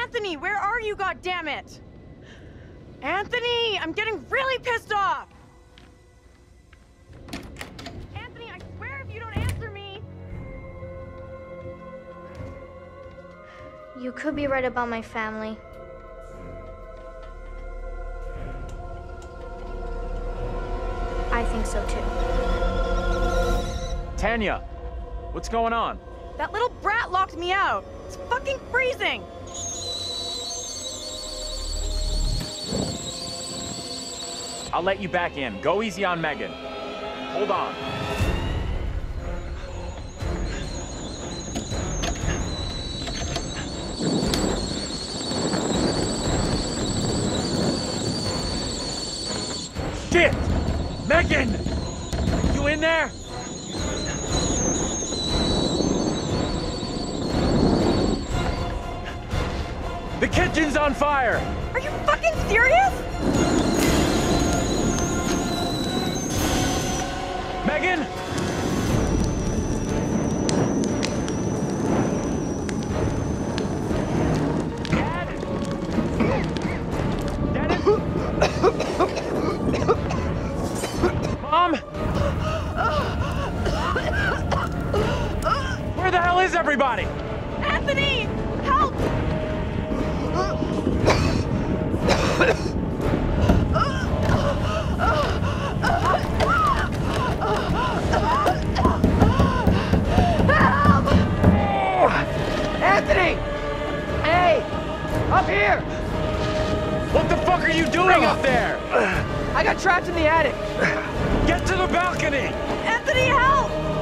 Anthony, where are you, goddammit? Anthony, I'm getting really pissed off! Anthony, I swear if you don't answer me... You could be right about my family. I think so too. Tanya, what's going on? That little brat locked me out. It's fucking freezing! I'll let you back in. Go easy on Megan. Hold on. Shit! Megan! You in there? The kitchen's on fire! Are you fucking serious? Megan? Dad? Dennis? Mom? Where the hell is everybody? Anthony! Help! Anthony! Hey! Up here! What the fuck are you doing up there? I got trapped in the attic. Get to the balcony! Anthony, help!